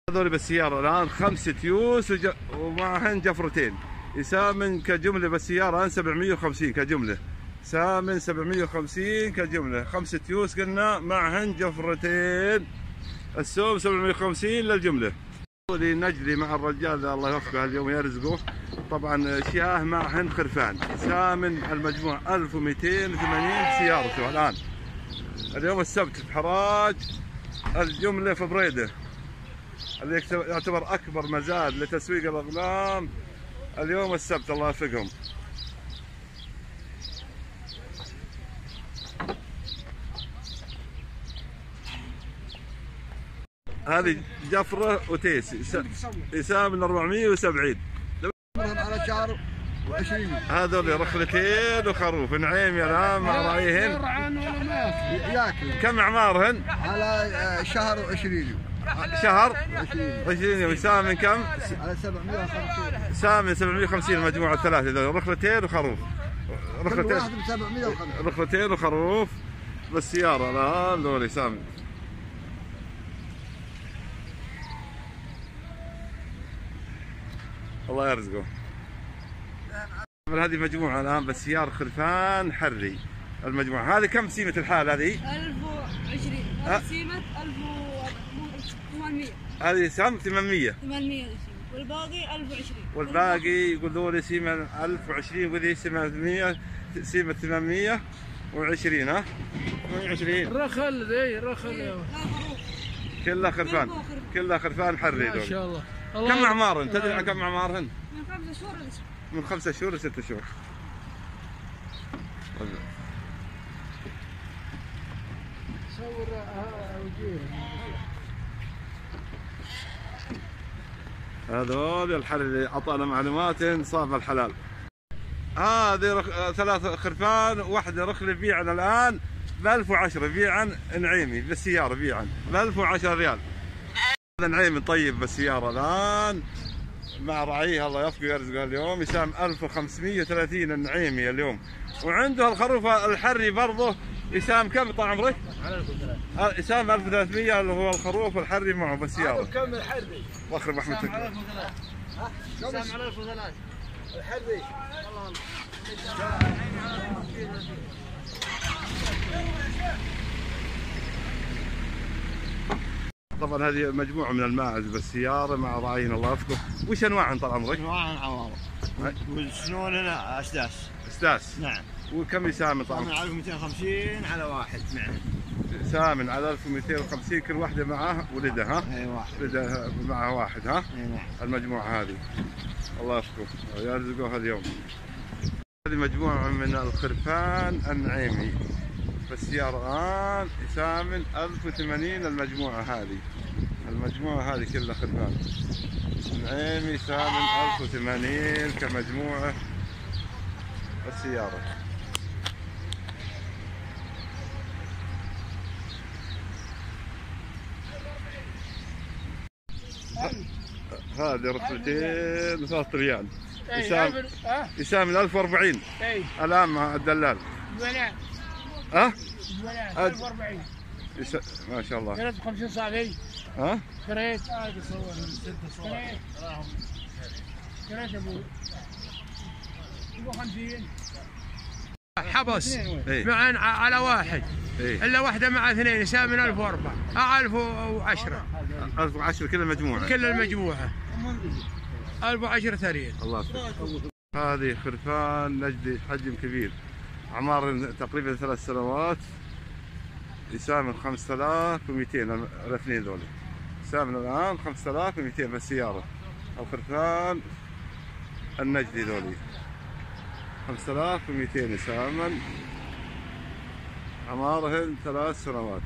هذول بالسيارة الآن 5 تيوس ومعهن جفرتين، يسامن كجملة بالسيارة الآن 750 كجملة، سامن 750 كجملة، 5 تيوس قلنا معهن جفرتين، السوم 750 للجملة. نجلي مع الرجال الله يوفقه اليوم يرزقه، طبعا شياه معهن خرفان، سامن المجموع 1280 سيارته الآن. اليوم السبت بحراج، الجملة في بريدة اللي يعتبر أكبر مزاد لتسويق الأغنام اليوم السبت الله يوفقهم. هذه جفرة وتيس يسامن 470 على شهر و20. هذول رخلتين وخروف نعيم الآن مع راعيهن. كم أعمارهن؟ على شهر و20 شهر 20 ويسامن كم؟ على 750. سامن 750 المجموعة الثلاثة ذول رخلتين وخروف. رخلتين وخروف بالسيارة الآن ذول سامن. الله يرزقه. هذه مجموعة الآن بالسيارة خرفان حري. المجموعة هذه كم سيمة الحال هذه؟ 1020. هذه سيمة 1800. هذه سام 800. 800 والباقي 1020. والباقي يقول ذول سيمة 1020 وذي سيمة 800 سيمة 820 ها؟ 820. رخل ذي رخل كلها خرفان. كلها خرفان حري دول. ما شاء الله. كم أعمارهن؟ تدري عن كم أعمارهن؟ من 5 شهور ل 6. من 5 شهور ل 6 شهور. صور وجيه. هذول الحل اللي اعطانا معلومات صاب الحلال. هذه 3 خرفان، واحدة رخلة بيعا الآن ب 1010 بيعا نعيمي بالسيارة بيعا ب 1010 ريال. هذا نعيمي طيب بالسيارة الآن مع راعيه الله يوفقه يرزقه اليوم يسام 1530 النعيمي اليوم. وعنده الخروف الحري برضه يسام كم طال عمرك؟ يسام 1300 اللي هو الخروف الحري معه بالسيارة. كم الحري؟ واخر احمد يسام على 1003 الحري. طبعا هذه مجموعة من الماعز بالسيارة مع راعينا الله يوفقه. وش انواعهم طال عمرك؟ انواعهم عوامر. والسنون هنا اسداس. اسداس. نعم. وكم يسامن طال عمرك؟ 1250 على واحد. نعم. سامن على 1250 كل واحدة معاه ولدها ها؟ اي واحد. ولدها معها واحد ها؟ اي نعم. المجموعة هذه الله يوفقه ويرزقوها اليوم. هذه مجموعة من الخرفان النعيمي بالسيارة الآن يسامن 1080 المجموعة هذه. المجموعة هذه كلها خرفان نعيمي يسامن 1080 كمجموعة السيارة. هذه رخلتين 3 ريال يسامن 1040 الآن مع الدلال. ها؟ 1040 ما شاء الله. 53 صافي. ها؟ كريت عادي صور من 6 صور. كريت ابو 50 حبس معا على واحد. الا واحده مع 2 يساوي 1004 1010. 1010 كل المجموعة. كل المجموعة 1010 ريال. الله يسلمك. هذه خرفان نجدي حجم كبير أعمار تقريبا 3 سنوات يسامن 5200 الاثنين ذولي يسامن الآن 5200 بالسيارة. الخرفان النجدي ذولي 5200 يسامن أعمارهن 3 سنوات.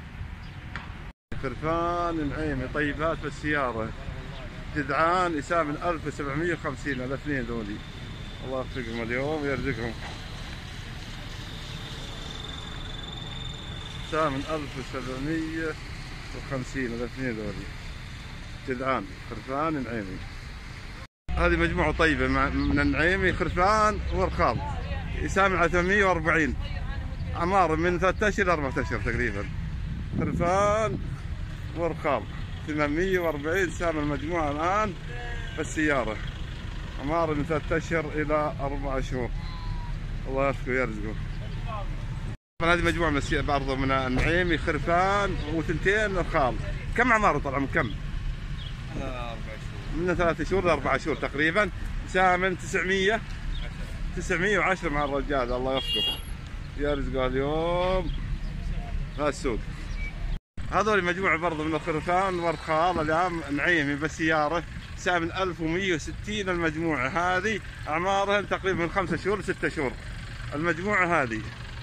خرفان نعيمي طيبات بالسيارة جدعان يسامن 1750 الاثنين ذولي الله يوفقهم اليوم ويرزقهم. يسامن 1750 الاثنين ذولي جدعان خرفان نعيمي. هذه مجموعة طيبة من النعيمي خرفان ورخال يسامن على 840 أعمار من 3 أشهر ل 4 أشهر تقريبا خرفان ورخال. 840 سهم المجموعة الآن بالسيارة. أعمار من 3 أشهر إلى 4 شهور. الله يوفقه ويرزقه. هذه مجموعة من برضه من النعيمي، خرفان وثنتين الخال. كم أعماره طال كم؟ 4 شهور. من 3 شهور ل 4 شهور تقريبا. سامن 910 مع الرجال. الله يوفقه يرزقه اليوم في السوق. هذول مجموعة برضه من الخرفان والخال اليوم نعيمي بالسيارة. سامن 1160 المجموعة هذه. أعمارها تقريبا من 5 شهور ل 6 شهور. المجموعة هذه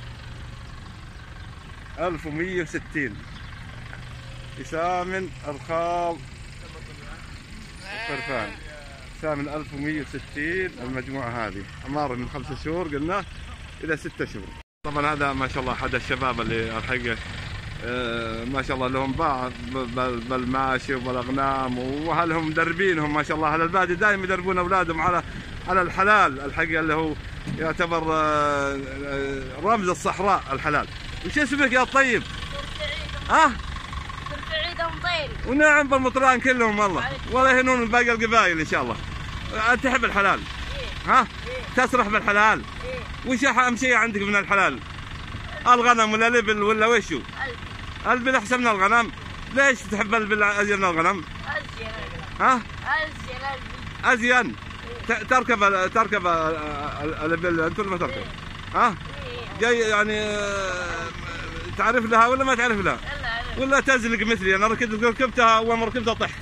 1160. يسامن الخال الخرفان سامن 1160 المجموعة هذه. أعمارها من 5 شهور قلنا إلى 6 شهور. طبعا هذا ما شاء الله أحد الشباب اللي الحقيقة ما شاء الله لهم باع بالماشي وبالاغنام، واهلهم مدربينهم ما شاء الله. اهل الباديه دائما يدربون اولادهم على الحلال الحقيقه اللي هو يعتبر رمز الصحراء الحلال. وش اسمك يا طيب؟ ها؟ سعيد مطيري. ونعم بالمطران كلهم والله، ولا يهنون من باقي القبائل ان شاء الله. انت تحب الحلال؟ ها؟ تسرح بالحلال؟ وش اهم شيء عندك من الحلال؟ الغنم ولا الابل ولا وشو؟ البل احسن من الغنم. ليش تحب البل ازين من الغنم؟ ازين. ها؟ ازين. ازين. تركب الابل انت ولا ما تركب؟ ها؟ جاي يعني تعرف لها ولا ما تعرف لها؟ ولا تزلق مثلي انا ركبتها اول ما ركبتها طحت.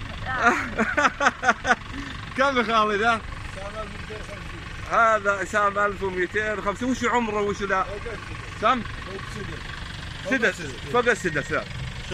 كم يا خالد ذا؟ هذا سام 1250. وش عمره وش ذا؟ سام؟ سدس فوق السدس. لا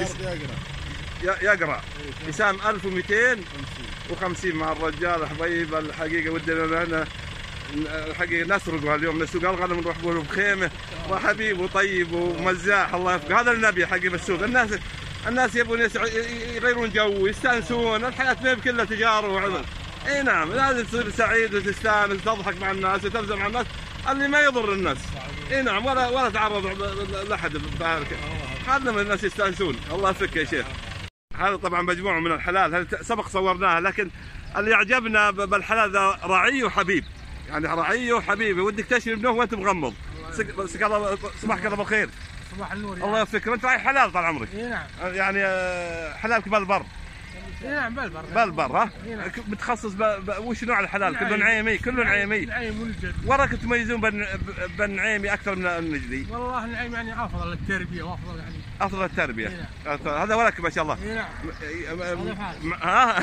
يقرا. يسام 1250 مع الرجال حبايب. الحقيقه ودنا انا الحقيقه نسرقها اليوم، نسوق الغنم نروح بهم بخيمه وحبيب وطيب ومزاح. الله يوفقه. هذا النبي حقيقه بالسوق. الناس يبون يغيرون جو يستانسون. الحياه ما كلها تجاره وعمل. اي نعم لازم تصير سعيد وتستانس وتضحك مع الناس وتبذل مع الناس اللي ما يضر الناس. اي نعم ولا تعرض لاحد. خلنا الناس يستانسون. الله يفك يا شيخ. هذا طبعا مجموعه من الحلال. هذا سبق صورناها، لكن اللي يعجبنا بالحلال ذا رعي وحبيب. يعني رعي وحبيب ودك تشري منه وانت مغمض. صباحك الله بالخير. صباح النور. الله يفك. وانت رايح حلال طال عمرك. اي نعم. يعني حلالك بالبر. اي نعم بالبر. بالبر ها؟ متخصص وش نوع الحلال؟ كله نعيمي. كله نعيمي. نعيم والجد. وراك تميزون بالنعيمي اكثر من النجدي؟ والله النعيم يعني افضل التربيه وافضل يعني افضل التربيه. هذا ولك ما شاء الله. اي نعم. ها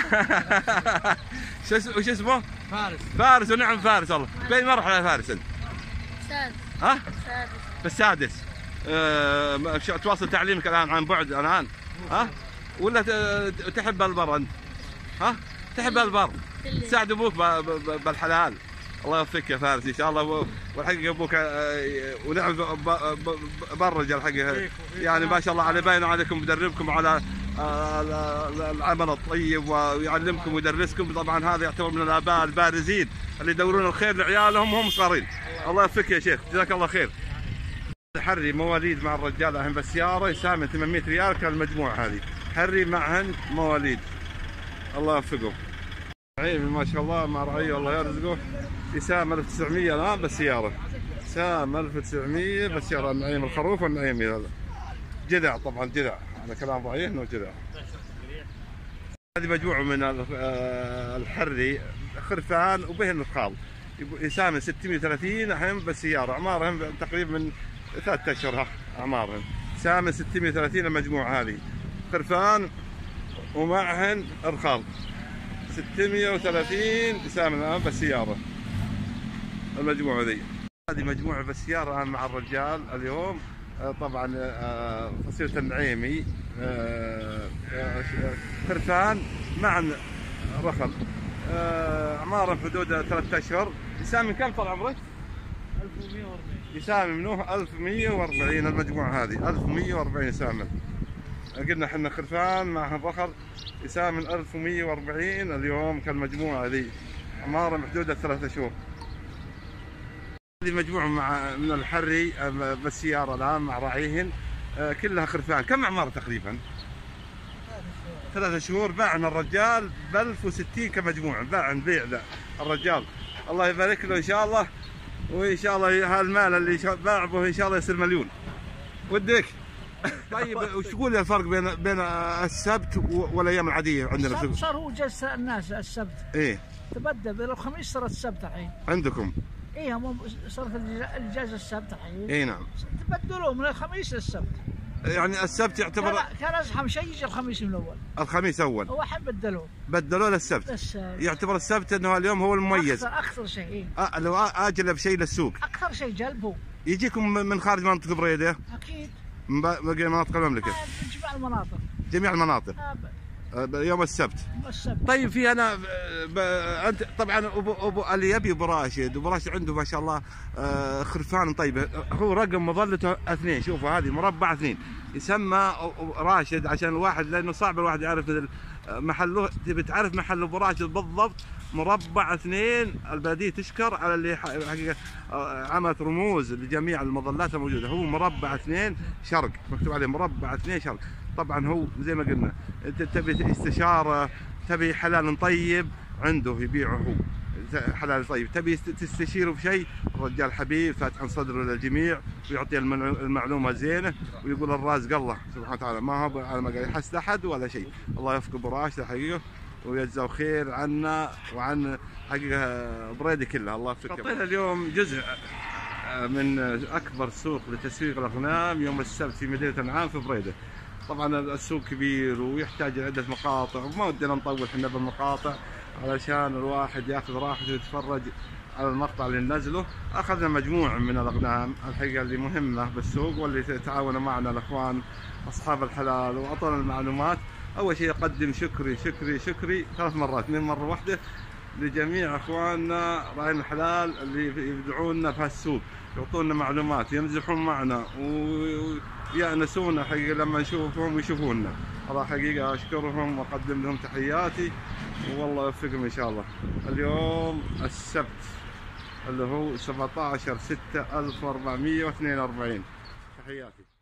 وش اسمه؟ فارس. فارس. ونعم فارس. والله باي مرحله يا فارس انت؟ سادس. ها؟ سادس. بالسادس. تواصل تعليمك الان عن بعد الان؟ ها؟ ولا تحب البر انت؟ ها؟ تحب البر؟ تساعد ابوك بالحلال. الله يوفقك يا فارس ان شاء الله. والحقيقه ابوك ونعم برج الحقيقه. يعني ما شاء الله عليه باين عليكم بدربكم على العمل الطيب ويعلمكم ويدرسكم. طبعا هذا يعتبر من الاباء البارزين اللي يدورون الخير لعيالهم وهم صغارين. الله يوفقك يا شيخ جزاك الله خير. حري مواليد مع الرجال اهم بالسياره. يسامن 800 ريال كالمجموعه هذه. حري معهن مواليد. الله يوفقهم. نعيم ما شاء الله مع رعيه الله يرزقه. يسام 1900 الان بالسياره. سام 1900 بالسياره. النعيم الخروف والنعيمي هذا جذع. طبعا جذع على كلام رعيه انه جذع. هذه مجموعه من الحري خرفان وبهن الخال. يسامن 630 اهم بالسياره. اعمارهم تقريبا من 3 اشهر. اعمارهم سامن 630 المجموعه هذه خرفان ومعهن الخال. 630 سامن الان بالسياره المجموعه ذي. هذه مجموعه بالسياره الان مع الرجال اليوم. طبعا فصيله النعيمي خرفان مع رخل. اعمارهم حدود 3 اشهر. يسامن كم طال عمرك؟ 1140. يسامن منه 1140 المجموعه هذه. 1140 يسامن. قلنا احنا خرفان مع الرخل. يسامن 1140 اليوم كالمجموعه ذي. اعمارهم حدود 3 شهور. هذه مجموعه من الحري بالسياره الان مع راعيهن. كلها خرفان. كم اعمار تقريبا؟ 3 شهور باعنا الرجال ب 1060 كمجموع، نبيع ذا الرجال. الله يبارك له ان شاء الله، وان شاء الله هالمال اللي باع به ان شاء الله يصير مليون. ودك طيب وش تقول الفرق بين السبت والايام العاديه عندنا؟ السبت صار هو جلس الناس السبت. ايه تبدل الخميس صارت السبت الحين. عندكم؟ ايه هم صارت الاجازه السبت الحين. اي نعم. تبدلوا من الخميس للسبت. يعني السبت يعتبر كان ازحم شيء يجي الخميس من الاول. الخميس اول. هو الحين بدلوه للسبت. يعتبر السبت انه اليوم هو المميز. اكثر شيء. لو اجلب شيء للسوق. اكثر شيء جلبه. يجيكم من خارج منطقه بريده؟ اكيد. من باقي مناطق المملكه؟ من جميع المناطق. جميع المناطق. يوم السبت. طيب في انا انت طبعا ابو اللي يبي ابو راشد عنده ما شاء الله خرفان طيبه. هو رقم مظلته 2، شوفوا هذه مربع 2 يسمى راشد عشان الواحد، لانه صعب الواحد يعرف محله. تبي تعرف محل ابو راشد بالضبط، مربع 2. البلديه تشكر على اللي حقيقه عملت رموز لجميع المظلات الموجوده. هو مربع 2 شرق، مكتوب عليه مربع 2 شرق. طبعا هو زي ما قلنا انت تبي استشاره، تبي حلال طيب عنده يبيعه هو حلال طيب، تبي تستشيره بشيء الرجال حبيب فاتح عن صدره للجميع ويعطي المعلومه زينه ويقول الرازق الله سبحانه وتعالى، ما هو على ما قاعد يحسد احد ولا شيء. الله يوفق ابو راشد حقيقه ويجزاه خير عنا وعن حقيقه بريده كلها. الله يوفقك. حطينا اليوم جزء من اكبر سوق لتسويق الاغنام يوم السبت في مدينه العام في بريده. طبعا السوق كبير ويحتاج عده مقاطع، وما ودنا نطول احنا بالمقاطع علشان الواحد ياخذ راحته ويتفرج على المقطع اللي ننزله. اخذنا مجموعه من الاغنام الحقيقه اللي مهمه بالسوق واللي تعاونوا معنا الاخوان اصحاب الحلال واعطونا المعلومات. اول شيء اقدم شكري 3 مرات، من مره واحده لجميع اخواننا راعين الحلال اللي يبدعونا في هالسوق، يعطونا معلومات، يمزحون معنا ويأنسونا حقيقة لما نشوفهم ويشوفونا. الله حقيقة أشكرهم وأقدم لهم تحياتي والله يوفقهم إن شاء الله. اليوم السبت اللي هو 17/6/1442. تحياتي.